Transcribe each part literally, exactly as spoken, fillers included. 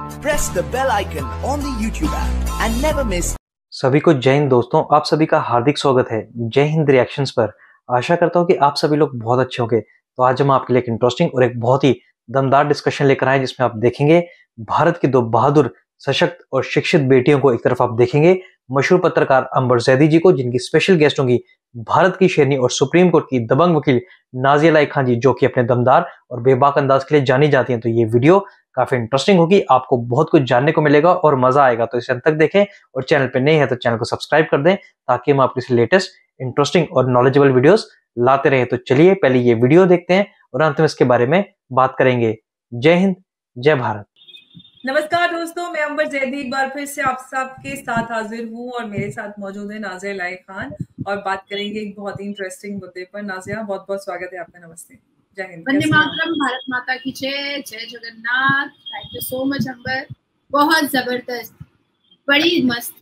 Press the bell icon on the YouTube app and never miss. सभी को जय हिंद दोस्तों, आप सभी का हार्दिक स्वागत है जय हिंद रिएक्शंस पर। आशा करता हूँ कि आप सभी लोग बहुत अच्छे होंगे। तो आज हम आपके लिए एक इंटरेस्टिंग और एक बहुत ही दमदार डिस्कशन लेकर आए, जिसमें आप देखेंगे भारत की दो बहादुर, सशक्त और शिक्षित बेटियों को। एक तरफ आप देखेंगे मशहूर पत्रकार अंबर जैदी जी को, जिनकी स्पेशल गेस्ट होंगी भारत की शेरनी और सुप्रीम कोर्ट की दबंग वकील नाज़िया लाई खान जी, जो कि अपने दमदार और बेबाक अंदाज के लिए जानी जाती हैं। तो ये वीडियो काफी इंटरेस्टिंग होगी, आपको बहुत कुछ जानने को मिलेगा और मजा आएगा। तो इसे अंत तक देखें और चैनल पे नए हैं तो चैनल को सब्सक्राइब कर दें, ताकि हम आपके लेटेस्ट इंटरेस्टिंग और नॉलेजेबल वीडियोस लाते रहें। तो चलिए पहले ये वीडियो देखते हैं और अंत में इसके बारे में बात करेंगे। जय हिंद, जय भारत। नमस्कार दोस्तों, मैं अंबर जैदी एक बार फिर से आप सबके साथ हाजिर हूँ और मेरे साथ मौजूद है नाज़िया लाई खान और बात करेंगे एक बहुत ही इंटरेस्टिंग मुद्दे पर। नाज़िया, बहुत बहुत स्वागत है आपका। नमस्ते, जय हिंद। वंदे मातरम, भारत माता की जय, जय Jagannath. Thank you so much Ambar, बहुत जबरदस्त, बड़ी मस्त।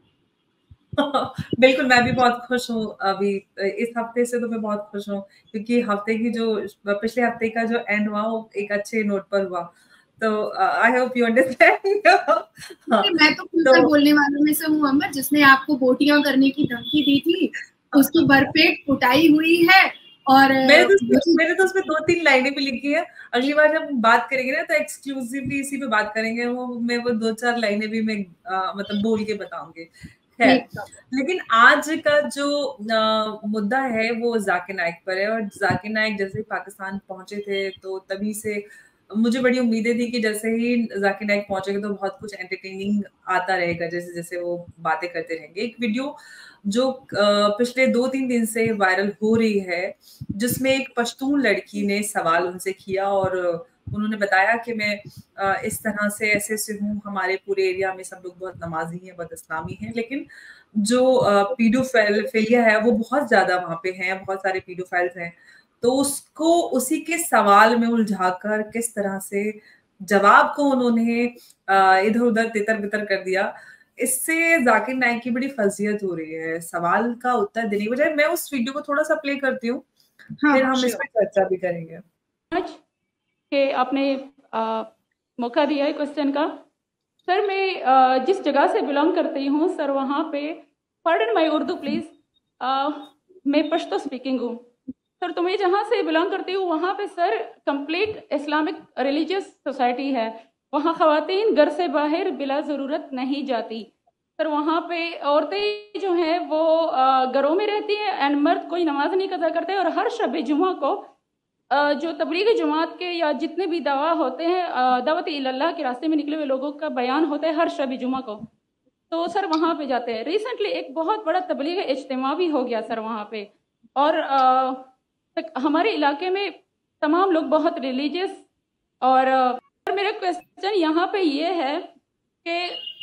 बिल्कुल, मैं भी बहुत खुश हूँ। अभी इस हफ्ते से तो मैं बहुत खुश हूँ, क्योंकि हफ्ते की जो पिछले हफ्ते का जो एंड हुआ वो एक अच्छे नोट पर हुआ। तो आई होप यू अंडरस्टैंड। मैं तो खुलकर तो, बोलने वालों में से हूँ अंबर, जिसने आपको बोटियां करने की धमकी दी थी उसकी भरपेट कुटाई हुई है। और मैंने तो मैंने तो उसमें दो तीन लाइनें भी लिखी है। अगली बार जब बात करेंगे ना तो एक्सक्लूसिवली इसी पे बात करेंगे। वो मैं वो दो चार लाइनें भी मैं आ, मतलब बोल के बताऊंगी। है, लेकिन आज का जो आ, मुद्दा है वो जाकिर नाइक पर है। और जाकिर नाइक जैसे पाकिस्तान पहुंचे थे तो तभी से मुझे बड़ी उम्मीदें थी कि जैसे ही जाकिर नाइक पहुंचेंगे तो बहुत कुछ एंटरटेनिंग आता रहेगा, जैसे जैसे वो बातें करते रहेंगे। एक वीडियो जो पिछले दो तीन दिन से वायरल हो रही है, जिसमें एक पश्तून लड़की ने सवाल उनसे किया और उन्होंने बताया कि मैं इस तरह से ऐसे से हूँ, हमारे पूरे एरिया में सब लोग बहुत नमाजी हैं, बहुत इस्लामी हैं, लेकिन जो पीडोफिलिया है वो बहुत ज्यादा वहां पे है, बहुत सारे पीडोफाइल्स हैं। तो उसको उसी के सवाल में उलझाकर किस तरह से जवाब को उन्होंने इधर उधर तितर बितर कर दिया, इससे जाकिर नाइक की बड़ी फजीयत हो रही है। सवाल का उत्तर देने की बजाय मैं उस वीडियो को थोड़ा सा प्ले करती हूँ, हाँ, फिर हम इस पर चर्चा भी करेंगे। कि आपने आ, मौका दिया है क्वेश्चन का। सर, मैं आ, जिस जगह से बिलोंग करती हूँ सर, वहाँ पे पार्डन माई उर्दू प्लीज़, मैं पश्तो स्पीकिंग हूँ सर। तो मैं जहाँ से बिलोंग करती हूँ वहाँ पे sir complete Islamic religious society है। वहाँ ख़वातीन घर से बाहर बिला ज़रूरत नहीं जाती सर। वहाँ पे औरतें जो हैं वो घरों में रहती हैं एंड मर्द कोई नमाज नहीं कज़ा करते। और हर शब जुमा को जो तबलीगी जमात के या जितने भी दवा होते हैं, दावत इल्लल्लाह के रास्ते में निकले हुए लोगों का बयान होता है हर शब जुमा को, तो सर वहाँ पे जाते हैं। रिसेंटली एक बहुत बड़ा तबलीगी इज्तिमा भी हो गया सर वहाँ पे। और आ, हमारे इलाके में तमाम लोग बहुत रिलीजियस। और uh, मेरा क्वेश्चन यहाँ पे ये है कि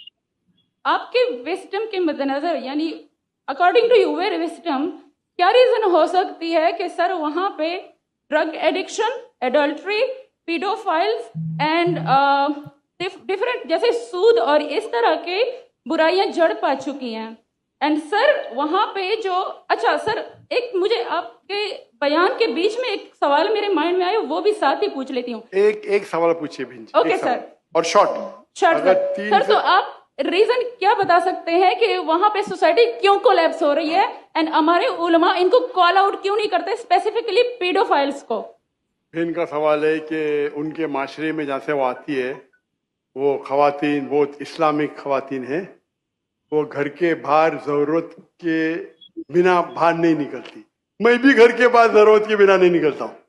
आपके विस्डम के मद्देनजर, यानी अकॉर्डिंग टू यूर विस्डम, क्या रीज़न हो सकती है कि सर वहाँ पे drug addiction, adultery, paedophiles and different जैसे सूद और इस तरह के बुराइयाँ जड़ पा चुकी हैं। एंड सर वहाँ पे जो, अच्छा सर, एक मुझे आपके बयान के बीच में एक सवाल मेरे माइंड में आया, वो भी साथ ही पूछ लेती हूँ। एक एक सवाल पूछिए भिंजी। ओके सर, और शॉर्ट शॉर्ट सर। सर तो आप रीजन क्या बता सकते हैं कि वहाँ पे सोसाइटी क्यों कोलैप्स हो रही है एंड हमारे उलमा इनको कॉल आउट क्यों नहीं करते, स्पेसिफिकली पीडोफाइल्स को? इनका सवाल है कि उनके माशरे में जहाँ से वो आती है वो खवातीन बहुत इस्लामिक खवातीन हैं, वो घर के बाहर जरूरत के बिना बाहर नहीं निकलती। मैं भी घर के बाहर जरूरत के बिना नहीं निकलता हूँ,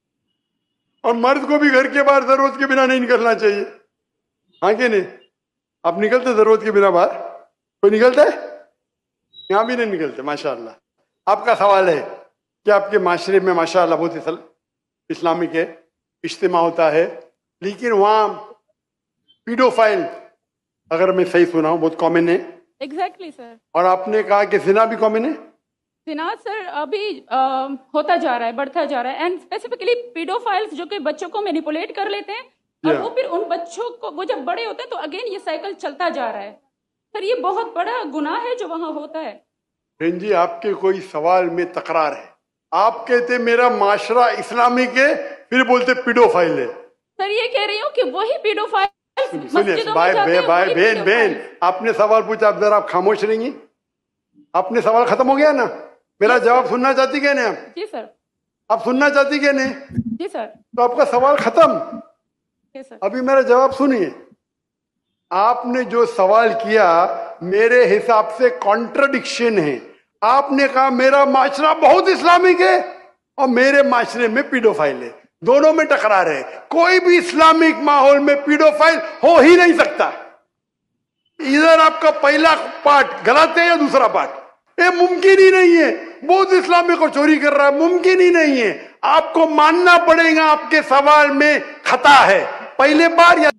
और मर्द को भी घर के बाहर जरूरत के बिना नहीं निकलना चाहिए। हाँ कि नहीं? आप निकलते जरूरत के बिना बाहर? कोई निकलता है? यहाँ भी नहीं निकलते। माशाअल्लाह। आपका सवाल है कि आपके माशरे में माशाअल्लाह बहुत इस्लामिक है, इज्तिमा होता है, लेकिन वहाँ पीडोफाइल, अगर मैं सही सुना हूँ, बहुत कॉमन है। Exactly exactly, sir. और आपने कहा कि जिना भी कॉमन है? जिना सर अभी आ, होता जा रहा है, बढ़ता जा रहा है। एंड स्पेसिफिकली पीडोफाइल्स जो कि बच्चों को मैनिपुलेट कर लेते हैं और वो फिर उन बच्चों को, वो जब बड़े होते हैं तो अगेन ये साइकिल चलता जा रहा है सर। ये बहुत बड़ा गुनाह है जो वहाँ होता है। बहन जी, आपके कोई सवाल में तकरार है। आप कहते मेरा माशरा इस्लामिक है, फिर बोलते पीडोफाइल है। सर ये कह रही हूँ कि वही पीडोफाइल सुनिए भाई बे, भाई बहन बहन आपने सवाल पूछा, अब जरा आप खामोश रहेंगी। आपने सवाल खत्म हो गया ना, मेरा जवाब सुनना चाहती क्या नहीं आप? जी सर। आप सुनना चाहती क्या नहीं? जी सर। तो आपका सवाल खत्म। जी सर। अभी मेरा जवाब सुनिए। आपने जो सवाल किया मेरे हिसाब से कॉन्ट्रडिक्शन है। आपने कहा मेरा माशरा बहुत इस्लामिक है और मेरे माशरे में पीडोफाइल है, दोनों में टकरार है। कोई भी इस्लामिक माहौल में पीडोफाइल हो ही नहीं सकता। इधर आपका पहला पार्ट गलत है या दूसरा पार्ट, ये मुमकिन ही नहीं है। बहुत इस्लामिक को चोरी कर रहा है, मुमकिन ही नहीं है। आपको मानना पड़ेगा आपके सवाल में खता है पहले बार या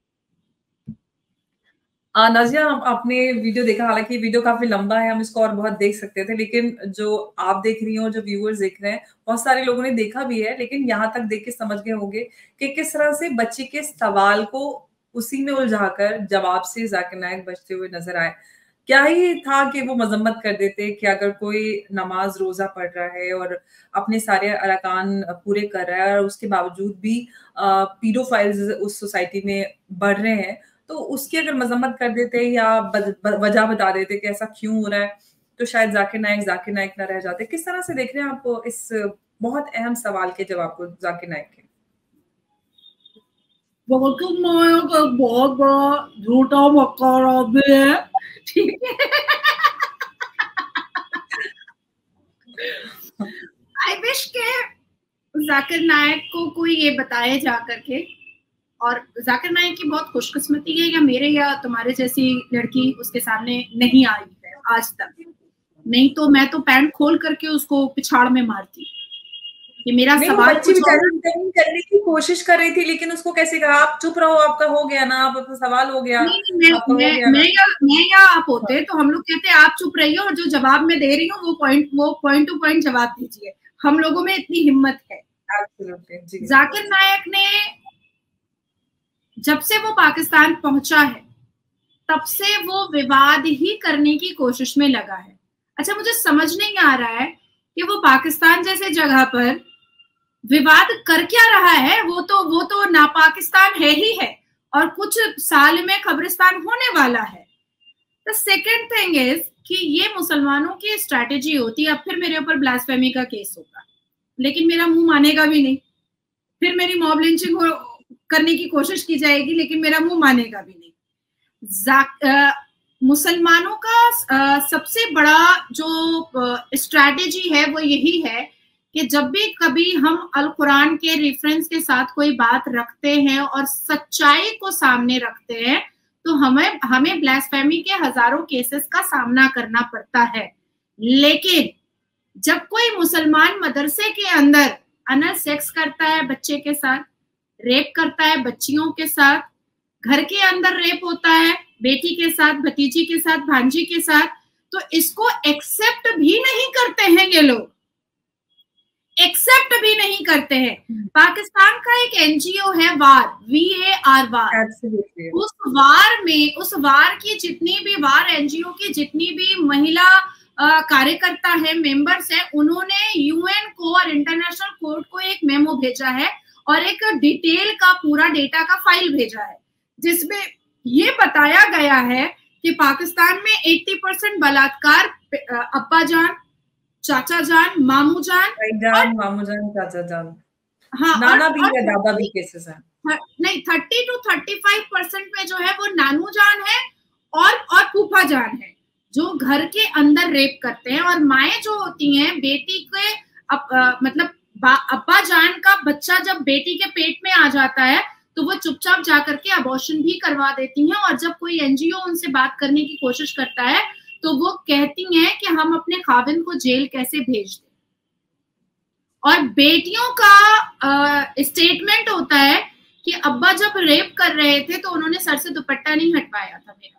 नाजिया। आपने वीडियो देखा, हालांकि वीडियो काफी लंबा है, हम इसको और बहुत देख सकते थे, लेकिन जो आप देख रही हो, जो व्यूअर्स देख रहे हैं, बहुत सारे लोगों ने देखा भी है, लेकिन यहाँ तक देख के समझ गए होंगे कि किस तरह से बच्चे के सवाल को उसी में उलझाकर जवाब से जाकिर नायक बचते हुए नजर आए। क्या ही था कि वो मजम्मत कर देते कि अगर कोई नमाज रोजा पढ़ रहा है और अपने सारे अरकान पूरे कर रहा है और उसके बावजूद भी पीडोफाइल्स उस सोसाइटी में बढ़ रहे हैं, तो उसकी अगर मजम्मत कर देते या वजह बता देते कि ऐसा क्यों हो रहा है, तो शायद जाकिर नायक जाकिर नायक ना रह जाते। किस तरह से देख रहे हैं आप इस बहुत अहम सवाल के जवाब को जाकिर नायक के? जाकिर नायक एक बहुत बड़ा झूठा मक्कारा भी है, ठीक है। आई विश के जाकिर नायक को कोई ये बताए जा करके, और जाकिर नायक की बहुत खुशकिस्मती है या मेरे या तुम्हारे जैसी लड़की उसके सामने नहीं आई है आज तक, नहीं तो मैं तो पैंट खोल करके उसको पिछाड़ में मारती। ये मेरा सवाल करने की कोशिश कर रही थी, लेकिन उसको कैसे कहा आप चुप रहो, आपका हो गया ना, आपका सवाल हो गया। नहीं, मैं, मैं, मैं, मैं, या, मैं या आप होते तो हम लोग कहते आप चुप रहिए और जो जवाब मैं दे रही हूँ वो पॉइंट वो पॉइंट टू पॉइंट जवाब दीजिए। हम लोगों में इतनी हिम्मत है। जाकिर नायक ने जब से वो पाकिस्तान पहुंचा है तब से वो विवाद ही करने की कोशिश में लगा है। अच्छा, मुझे समझ नहीं आ रहा है कि वो पाकिस्तान जैसे जगह पर विवाद कर क्या रहा है। वो तो वो तो नापाकिस्तान है ही है और कुछ साल में कब्रिस्तान होने वाला है। द सेकेंड थिंग इज कि ये मुसलमानों की स्ट्रैटेजी होती है। अब फिर मेरे ऊपर ब्लास्फेमी का केस होगा, लेकिन मेरा मुंह मानेगा भी नहीं। फिर मेरी मॉब लिंचिंग करने की कोशिश की जाएगी, लेकिन मेरा मुंह मानेगा भी नहीं। मुसलमानों का आ, सबसे बड़ा जो स्ट्रैटेजी है वो यही है कि जब भी कभी हम अल कुरान के रेफरेंस के साथ कोई बात रखते हैं और सच्चाई को सामने रखते हैं, तो हमें हमें ब्लास्फेमी के हजारों केसेस का सामना करना पड़ता है। लेकिन जब कोई मुसलमान मदरसे के अंदर अनल सेक्स करता है, बच्चे के साथ रेप करता है, बच्चियों के साथ घर के अंदर रेप होता है, बेटी के साथ, भतीजी के साथ, भांजी के साथ, तो इसको एक्सेप्ट भी नहीं करते हैं ये लोग, एक्सेप्ट भी नहीं करते हैं। पाकिस्तान का एक एनजीओ है वार, वी ए आर वार, उस वार में उस वार की जितनी भी वार एनजीओ की जितनी भी महिला कार्यकर्ता है, मेंबर्स है, उन्होंने यूएन को और इंटरनेशनल कोर्ट को एक मेमो भेजा है और एक डिटेल का पूरा डेटा का फाइल भेजा है, जिसमें ये बताया गया है कि पाकिस्तान में अस्सी परसेंट बलात्कार अब्बा जान, चाचा जान, मामू जान, जान मामू जान, चाचा जान, हाँ, नाना भी है, दादा भी केसेस हैं। नहीं, तीस टू पैंतीस परसेंट में जो है वो नानू जान है और और फूफा जान है, जो घर के अंदर रेप करते हैं। और माएँ जो होती हैं, बेटी के अप, आ, मतलब अब्बा जान का बच्चा जब बेटी के पेट में आ जाता है तो वो चुपचाप जाकर के अबॉर्शन भी करवा देती हैं, और जब कोई एनजीओ उनसे बात करने की कोशिश करता है तो वो कहती हैं कि हम अपने खाविंद को जेल कैसे भेज दें। और बेटियों का स्टेटमेंट होता है कि अब्बा जब रेप कर रहे थे तो उन्होंने सर से दुपट्टा नहीं हटवाया था मेरा।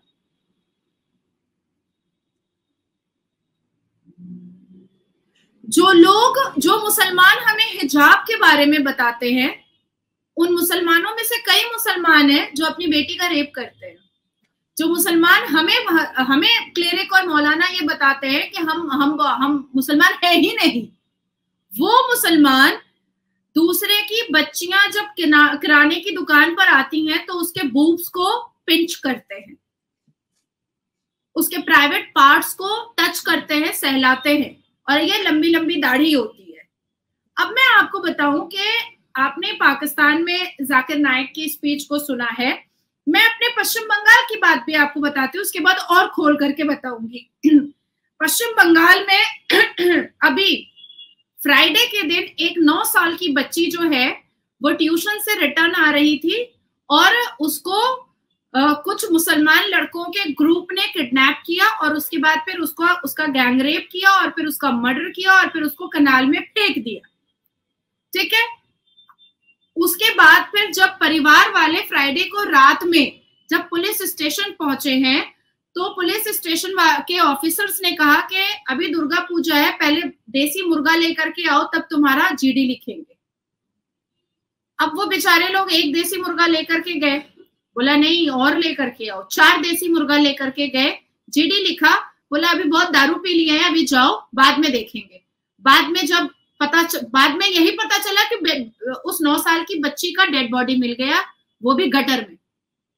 जो लोग जो मुसलमान हमें हिजाब के बारे में बताते हैं, उन मुसलमानों में से कई मुसलमान हैं जो अपनी बेटी का रेप करते हैं। जो मुसलमान हमें हमें क्लेरिक और मौलाना ये बताते हैं कि हम हम हम मुसलमान है ही नहीं, वो मुसलमान दूसरे की बच्चियां जब किराने की दुकान पर आती हैं तो उसके बूब्स को पिंच करते हैं, उसके प्राइवेट पार्ट्स को टच करते हैं, सहलाते हैं, और ये लंबी लंबी दाढ़ी होती है। अब मैं आपको बताऊं कि आपने पाकिस्तान में जाकिर नाइक की स्पीच को सुना है, मैं अपने पश्चिम बंगाल की बात भी आपको बताती हूँ, उसके बाद और खोल करके बताऊंगी। पश्चिम बंगाल में अभी फ्राइडे के दिन एक नौ साल की बच्ची जो है वो ट्यूशन से रिटर्न आ रही थी और उसको आ, कुछ मुसलमान लड़कों के ग्रुप ने किडनैप किया और उसके बाद फिर उसको उसका गैंग रेप किया और फिर उसका मर्डर किया और फिर उसको कनाल में फेंक दिया। ठीक है, उसके बाद फिर जब परिवार वाले फ्राइडे को रात में जब पुलिस स्टेशन पहुंचे हैं तो पुलिस स्टेशन के ऑफिसर्स ने कहा कि अभी दुर्गा पूजा है, पहले देसी मुर्गा लेकर के आओ तब तुम्हारा जीडी लिखेंगे। अब वो बेचारे लोग एक देसी मुर्गा लेकर के गए, बोला नहीं और लेकर के आओ, चार देसी मुर्गा लेकर के गए, जीडी लिखा, बोला अभी बहुत दारू पी लिए हैं, अभी जाओ बाद में देखेंगे। बाद में जब पता च... बाद में यही पता चला कि उस नौ साल की बच्ची का डेड बॉडी मिल गया, वो भी गटर में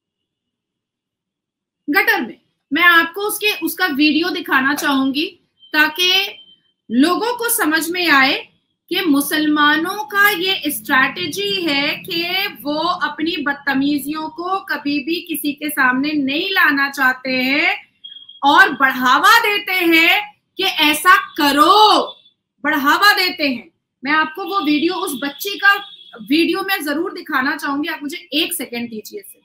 गटर में मैं आपको उसके उसका वीडियो दिखाना चाहूंगी ताकि लोगों को समझ में आए कि मुसलमानों का ये स्ट्रैटेजी है कि वो अपनी बदतमीजियों को कभी भी किसी के सामने नहीं लाना चाहते हैं और बढ़ावा देते हैं कि ऐसा करो, बढ़ावा देते हैं। मैं आपको वो वीडियो, उस बच्ची का वीडियो में जरूर दिखाना चाहूंगी, आप मुझे एक सेकेंड दीजिए सिर्फ।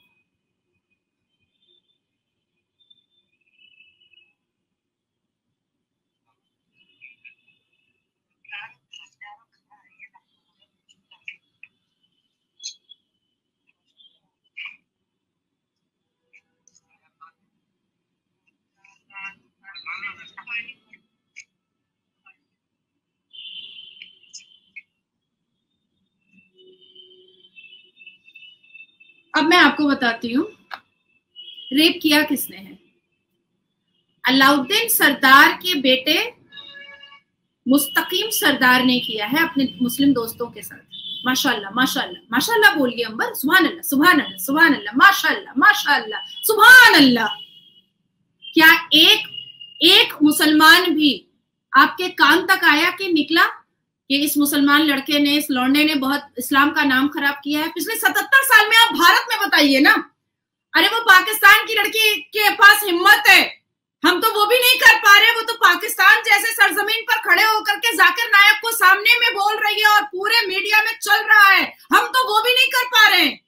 अब मैं आपको बताती हूँ रेप किया किसने है। अलाउद्दीन सरदार के बेटे मुस्तकीम सरदार ने किया है अपने मुस्लिम दोस्तों के साथ। माशाल्लाह माशाल्लाह माशाल्लाह बोलिए अंबर, सुभान अल्लाह सुभान अल्लाह सुभान अल्लाह, माशाल्लाह माशाल्लाह सुभान अल्लाह। क्या एक एक मुसलमान भी आपके कान तक आया कि निकला कि इस मुसलमान लड़के ने, इस लौंडे ने बहुत इस्लाम का नाम खराब किया है पिछले सतहत्तर साल में? आप भारत में बताइए ना। अरे वो पाकिस्तान की लड़की के पास हिम्मत है, हम तो वो भी नहीं कर पा रहे। वो तो पाकिस्तान जैसे सरजमीन पर खड़े होकर के जाकिर नायक को सामने में बोल रही है और पूरे मीडिया में चल रहा है, हम तो वो भी नहीं कर पा रहे हैं।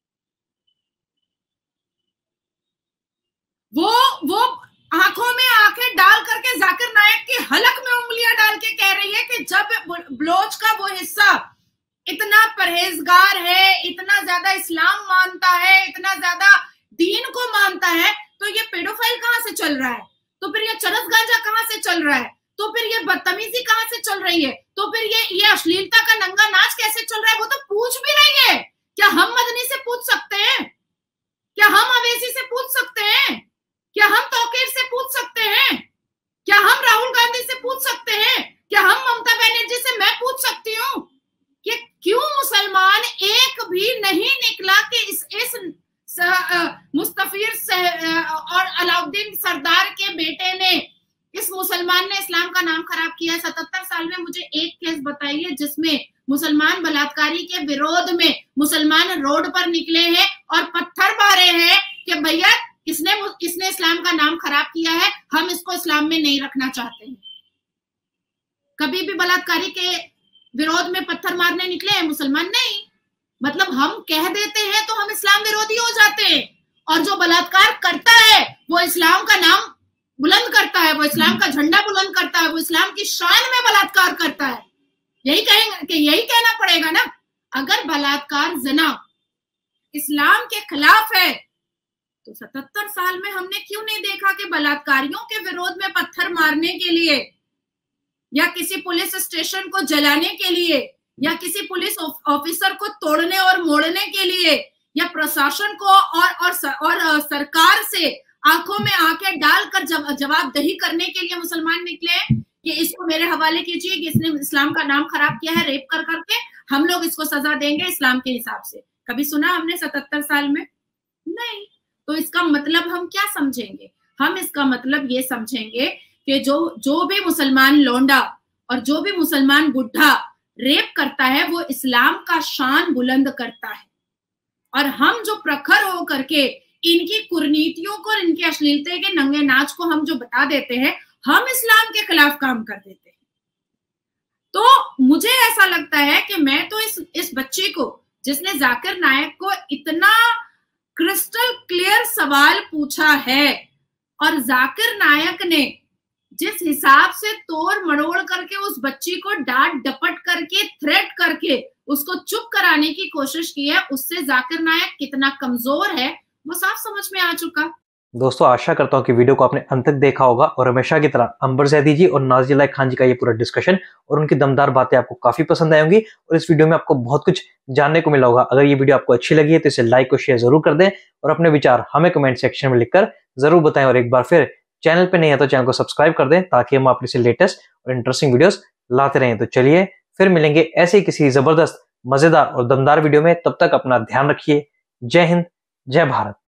वो वो आंखों में आंखें डाल करके जाकिर नायक की हलक में उंगलियां डाल के कह रही है कि जब बलोच का वो हिस्सा इतना परहेजगार है, इतना ज्यादा इस्लाम मानता है, इतना ज्यादा दीन को मानता है, तो ये पेडोफाइल कहाँ से चल रहा है? तो फिर ये चरस गांजा कहाँ से चल रहा है? तो फिर ये बदतमीजी कहाँ से चल रही है? तो फिर ये ये अश्लीलता का नंगा नाच कैसे चल रहा है? वो तो पूछ भी रही है। क्या हम मदनी से पूछ सकते हैं? क्या हम अवैसी से पूछ सकते हैं? क्या हम तौकीर से पूछ सकते हैं? क्या हम राहुल गांधी से पूछ सकते हैं? क्या हम ममता बनर्जी से मैं पूछ सकती हूँ कि क्यों मुसलमान एक भी नहीं निकला कि इस इस मुस्तफीर और अलाउद्दीन सरदार के बेटे ने, इस मुसलमान ने इस्लाम का नाम खराब किया है। सतहत्तर साल में मुझे एक केस बताइए जिसमें मुसलमान बलात्कारी के विरोध में मुसलमान रोड पर निकले हैं और पत्थर मारे हैं कि भैया इसने इसने इस्लाम का नाम खराब किया है, हम इसको इस्लाम में नहीं रखना चाहते हैं। कभी भी बलात्कारी के विरोध में पत्थर मारने निकले हैं मुसलमान? नहीं। मतलब हम कह देते हैं तो हम इस्लाम विरोधी हो जाते हैं, और जो बलात्कार करता है वो इस्लाम का नाम बुलंद करता है, वो इस्लाम का झंडा बुलंद करता है, वो इस्लाम की शान में बलात्कार करता है। यही कहेंगे कि यही कहना पड़ेगा ना। अगर बलात्कार ज़िना इस्लाम के खिलाफ है तो सतहत्तर साल में हमने क्यों नहीं देखा कि बलात्कारियों के विरोध में पत्थर मारने के लिए या किसी पुलिस स्टेशन को जलाने के लिए या किसी पुलिस ऑफिसर को तोड़ने और मोड़ने के लिए या प्रशासन को और और, और, और सरकार से आंखों में आंखें डालकर जव, जवाबदेही करने के लिए मुसलमान निकले कि इसको मेरे हवाले कीजिए कि इसने इस्लाम का नाम खराब किया है रेप कर करके। हम लोग इसको सजा देंगे इस्लाम के हिसाब से। कभी सुना हमने सतहत्तर साल में? नहीं। तो इसका मतलब हम क्या समझेंगे? हम इसका मतलब ये समझेंगे कि जो जो भी मुसलमान लौंडा और जो भी मुसलमान बुढ़ा रेप करता है वो इस्लाम का शान बुलंद करता है, और हम जो प्रखर हो करके इनकी कुरीतियों को और इनकी अश्लीलता के नंगे नाच को हम जो बता देते हैं, हम इस्लाम के खिलाफ काम कर देते हैं। तो मुझे ऐसा लगता है कि मैं तो इस इस बच्चे को, जिसने जाकिर नायक को इतना क्रिस्टल क्लियर सवाल पूछा है और जाकिर नायक ने जिस हिसाब से तोड़ मड़ोड़ करके उस बच्ची को डांट डपट करके थ्रेट करके उसको चुप कराने की कोशिश की है, उससे जाकिर नायक कितना कमजोर है वो साफ समझ में आ चुका। दोस्तों आशा करता हूँ कि वीडियो को आपने अंत तक देखा होगा और हमेशा की तरह अंबर जैदी जी और नाज़िया लाइक खान जी का ये पूरा डिस्कशन और उनकी दमदार बातें आपको काफी पसंद आई होंगी और इस वीडियो में आपको बहुत कुछ जानने को मिला होगा। अगर ये वीडियो आपको अच्छी लगी है तो इसे लाइक और शेयर जरूर कर दें और अपने विचार हमें कमेंट सेक्शन में लिखकर जरूर बताएं। और एक बार फिर चैनल पे नहीं है तो चैनल को सब्सक्राइब कर दें ताकि हम आपके लेटेस्ट और इंटरेस्टिंग वीडियोस लाते रहें। तो चलिए फिर मिलेंगे ऐसे किसी जबरदस्त मजेदार और दमदार वीडियो में। तब तक अपना ध्यान रखिए। जय हिंद, जय भारत।